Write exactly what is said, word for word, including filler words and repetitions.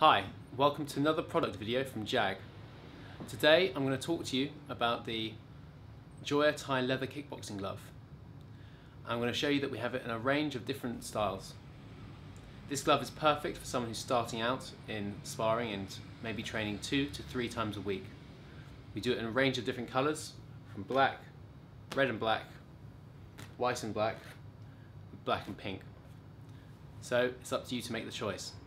Hi, welcome to another product video from Jag. Today I'm going to talk to you about the Joya tie leather kickboxing glove. I'm going to show you that we have it in a range of different styles. This glove is perfect for someone who's starting out in sparring and maybe training two to three times a week. We do it in a range of different colours, from black, red and black, white and black, black and pink. So it's up to you to make the choice.